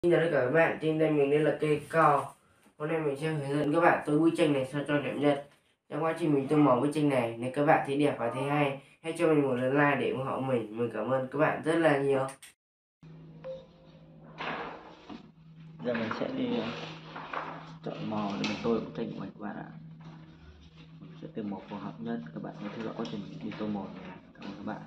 Xin chào tất cả các bạn, trên đây mình đây là cây cao. Hôm nay mình sẽ hướng dẫn các bạn tô bức tranh này sao cho đẹp nhất. Trong quá trình mình tô màu bức tranh này, nếu các bạn thấy đẹp và thấy hay, hãy cho mình một lượt like để ủng hộ mình. Mình cảm ơn các bạn rất là nhiều. Giờ mình sẽ đi chọn màu để mình tô bức tranh của mình các bạn ạ. Mình sẽ tìm màu phù hợp nhất. Các bạn hãy theo dõi quá trình mình đi tô màu này. Cảm ơn các bạn.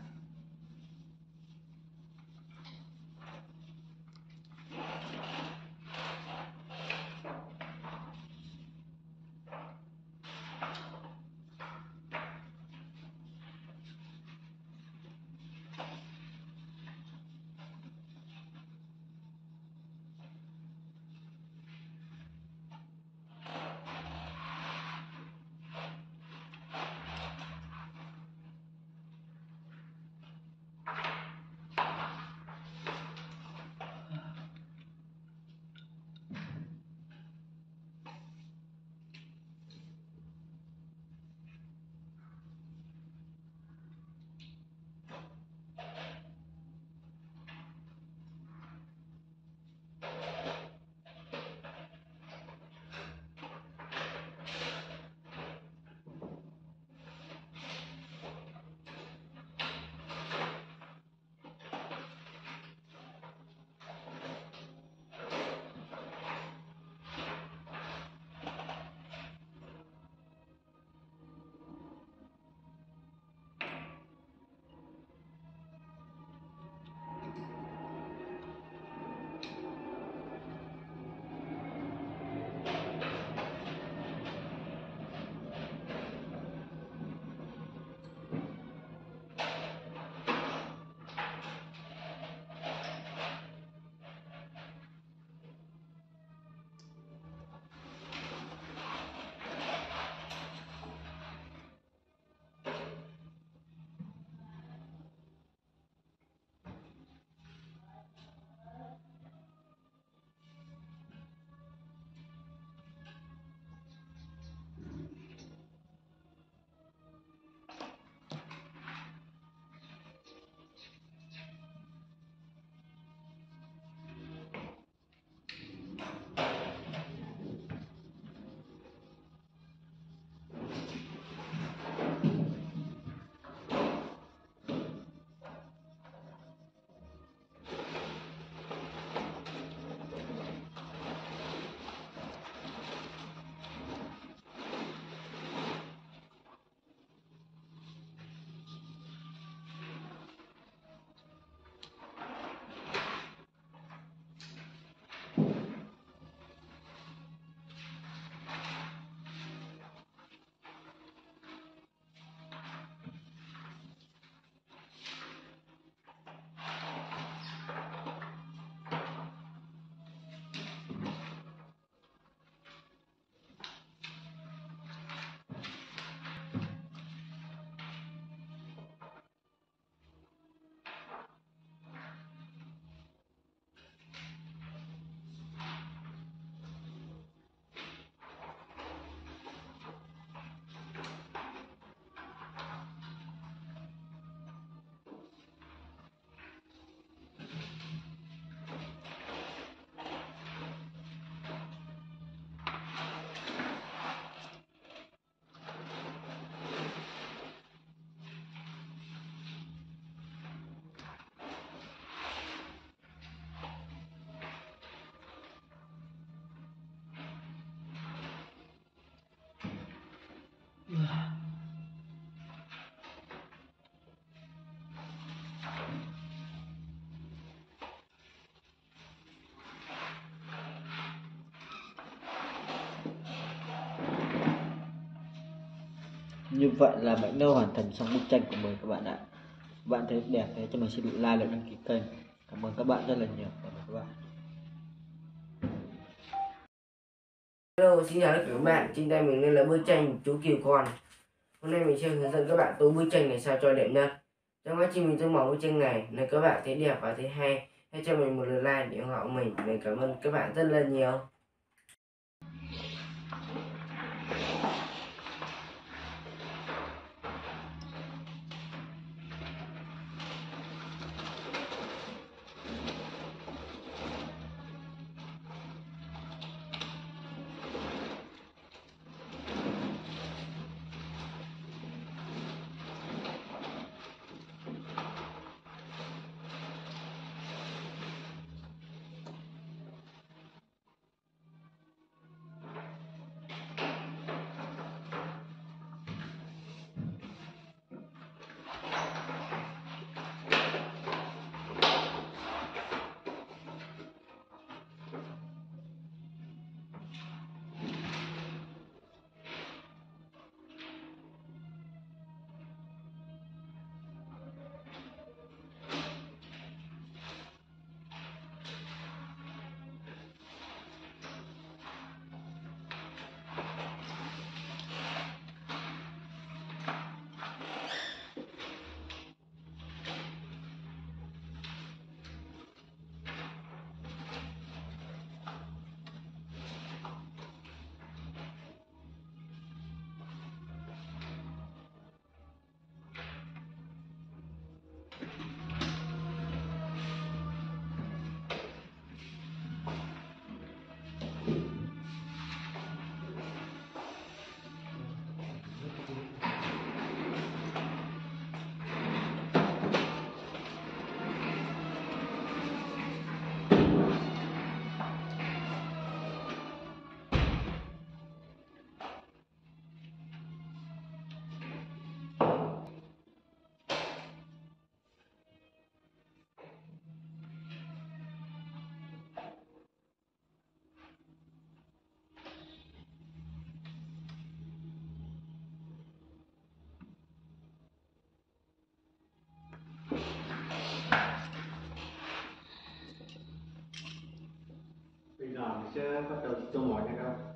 Như vậy là mình đã hoàn thành xong bức tranh của mình các bạn ạ. Các bạn thấy đẹp thế cho mình xin like và đăng ký kênh. Cảm ơn các bạn rất là nhiều. Cảm ơn các bạn. Hello, xin chào tất cả các bạn, trên tay mình đây là bức tranh chú cừu con. Hôm nay mình sẽ hướng dẫn các bạn tô bức tranh này sao cho đẹp nhất. Trong quá trình mình tô màu bức tranh này, nếu các bạn thấy đẹp và thấy hay, hãy cho mình một lượt like để ủng hộ mình. Mình cảm ơn các bạn rất là nhiều. Bây giờ mình sẽ bắt đầu tô màu nha các bạn.